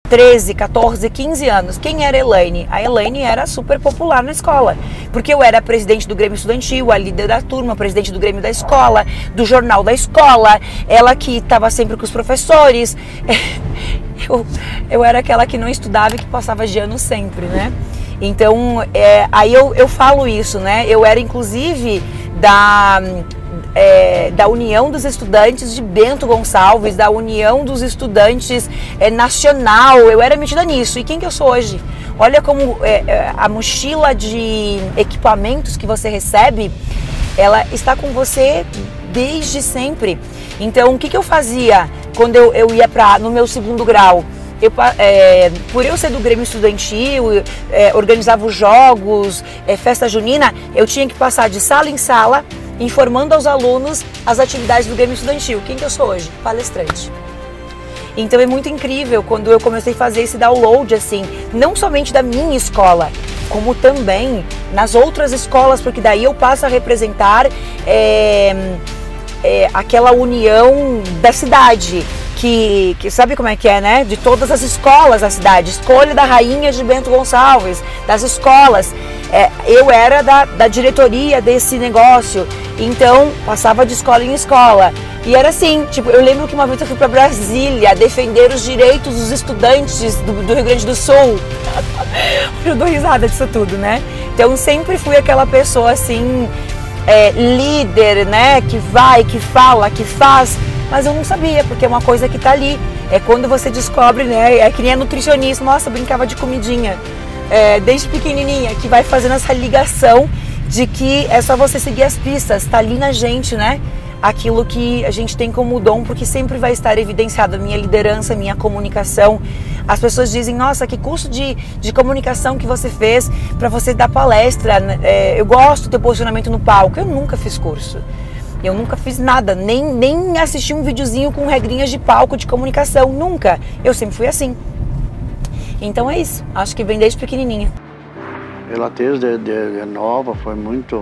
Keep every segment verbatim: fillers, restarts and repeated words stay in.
treze, quatorze, quinze anos. Quem era a Elaine? A Elaine era super popular na escola, porque eu era a presidente do Grêmio Estudantil, a líder da turma, presidente do Grêmio da escola, do jornal da escola, ela que estava sempre com os professores. Eu, eu era aquela que não estudava e que passava de ano sempre, né? Então, é, aí eu, eu falo isso, né? Eu era, inclusive, da... É, da União dos Estudantes de Bento Gonçalves, da União dos Estudantes é, Nacional, eu era metida nisso. E quem que eu sou hoje? Olha como é, a mochila de equipamentos que você recebe, ela está com você desde sempre. Então, o que que eu fazia quando eu, eu ia para no meu segundo grau? Eu, é, por eu ser do Grêmio Estudantil, é, organizava os jogos, é, festa junina, eu tinha que passar de sala em sala, informando aos alunos as atividades do Grêmio Estudantil. Quem que eu sou hoje? Palestrante. Então é muito incrível quando eu comecei a fazer esse download, assim, não somente da minha escola, como também nas outras escolas, porque daí eu passo a representar é, é, aquela união da cidade, que, que sabe como é que é, né? De todas as escolas da cidade, escolha da rainha de Bento Gonçalves, das escolas. É, eu era da, da diretoria desse negócio, então passava de escola em escola. E era assim, tipo, eu lembro que uma vez eu fui para Brasília defender os direitos dos estudantes do, do Rio Grande do Sul. Eu dou risada disso tudo, né? Então sempre fui aquela pessoa assim, é, líder, né? Que vai, que fala, que faz. Mas eu não sabia, porque é uma coisa que tá ali. É quando você descobre, né? É que nem a nutricionista, nossa, brincava de comidinha. É, desde pequenininha, que vai fazendo essa ligação de que é só você seguir as pistas, tá ali na gente, né? Aquilo que a gente tem como dom, porque sempre vai estar evidenciado a minha liderança, a minha comunicação. As pessoas dizem, nossa, que curso de, de comunicação que você fez para você dar palestra, é, eu gosto do teu posicionamento no palco. Eu nunca fiz curso, eu nunca fiz nada, nem, nem assisti um videozinho com regrinhas de palco de comunicação, nunca. Eu sempre fui assim. Então é isso, acho que vem desde pequenininha. Ela desde de, de nova foi muito...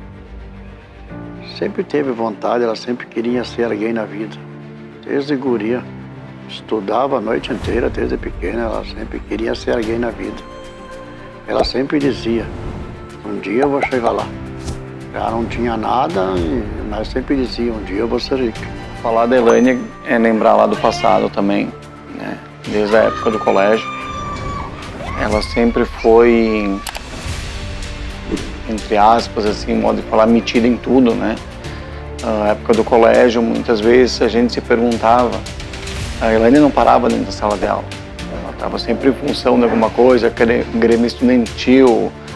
Sempre teve vontade, ela sempre queria ser alguém na vida. Desde guria, estudava a noite inteira, desde pequena, ela sempre queria ser alguém na vida. Ela sempre dizia, um dia eu vou chegar lá. Ela não tinha nada, mas sempre dizia, um dia eu vou ser rica. Falar da Elaine é lembrar lá do passado também, né? Desde a época do colégio. Ela sempre foi, entre aspas, assim, modo de falar, metida em tudo, né? Na época do colégio, muitas vezes a gente se perguntava, a Elaine não parava dentro da sala de aula. Ela estava sempre em função de alguma coisa, Grêmio Estudantil,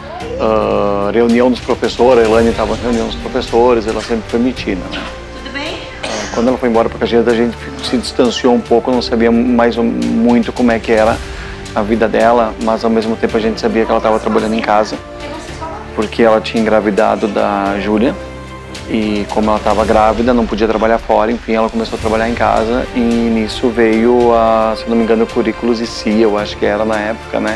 uh, reunião dos professores, a Elaine estava na reunião dos professores, ela sempre foi metida, né? Tudo bem? Uh, quando ela foi embora para Caxias, a gente se distanciou um pouco, não sabia mais muito como é que era a vida dela, mas ao mesmo tempo a gente sabia que ela estava trabalhando em casa, porque ela tinha engravidado da Júlia e como ela estava grávida, não podia trabalhar fora, enfim, ela começou a trabalhar em casa e nisso veio, a, se não me engano, Currículos e C I A, eu acho que era na época, né?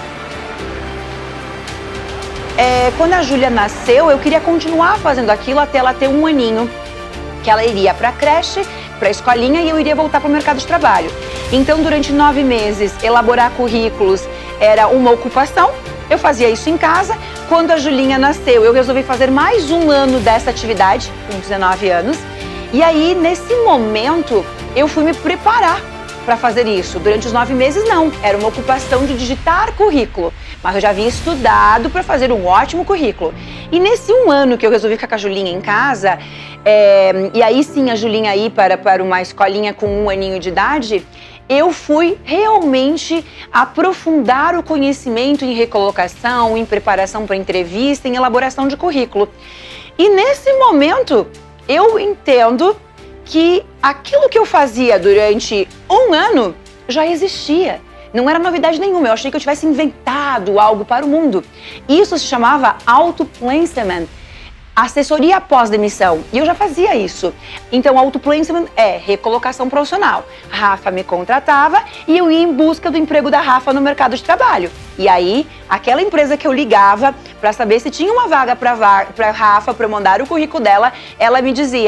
É, quando a Júlia nasceu, eu queria continuar fazendo aquilo até ela ter um aninho, que ela iria para a creche, para a escolinha e eu iria voltar para o mercado de trabalho. Então, durante nove meses, elaborar currículos era uma ocupação. Eu fazia isso em casa. Quando a Julinha nasceu, eu resolvi fazer mais um ano dessa atividade, com dezenove anos. E aí, nesse momento, eu fui me preparar para fazer isso. Durante os nove meses, não. Era uma ocupação de digitar currículo. Mas eu já havia estudado para fazer um ótimo currículo. E nesse um ano que eu resolvi ficar com a Julinha em casa, é, e aí sim a Julinha ir para, para uma escolinha com um aninho de idade, eu fui realmente aprofundar o conhecimento em recolocação, em preparação para entrevista, em elaboração de currículo. E nesse momento, eu entendo que aquilo que eu fazia durante um ano já existia. Não era novidade nenhuma, eu achei que eu tivesse inventado algo para o mundo. Isso se chamava auto-placement, assessoria pós-demissão. E eu já fazia isso. Então, auto-placement é recolocação profissional. Rafa me contratava e eu ia em busca do emprego da Rafa no mercado de trabalho. E aí, aquela empresa que eu ligava para saber se tinha uma vaga para a Rafa, para eu mandar o currículo dela, ela me dizia: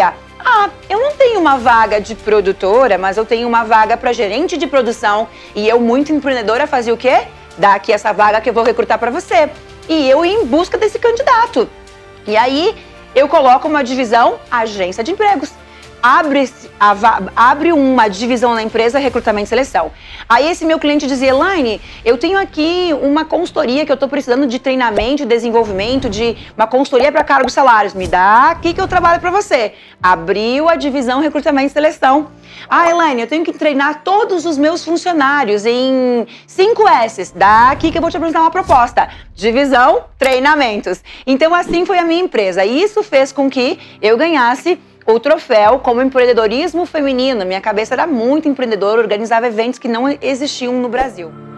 Ah, eu não tenho uma vaga de produtora, mas eu tenho uma vaga para gerente de produção. E eu, muito empreendedora, fazia o quê? Dá aqui essa vaga que eu vou recrutar para você. E eu ia em busca desse candidato. E aí, eu coloco uma divisão, agência de empregos. Abre, a, abre uma divisão na empresa, recrutamento e seleção. Aí esse meu cliente dizia, Elaine, eu tenho aqui uma consultoria que eu estou precisando de treinamento, de desenvolvimento, de uma consultoria para cargos e salários. Me dá aqui que eu trabalho para você. Abriu a divisão recrutamento e seleção. Ah, Elaine, eu tenho que treinar todos os meus funcionários em cinco S's. Dá aqui que eu vou te apresentar uma proposta. Divisão, treinamentos. Então assim foi a minha empresa. E isso fez com que eu ganhasse o troféu como empreendedorismo feminino. Minha cabeça era muito empreendedora, organizava eventos que não existiam no Brasil.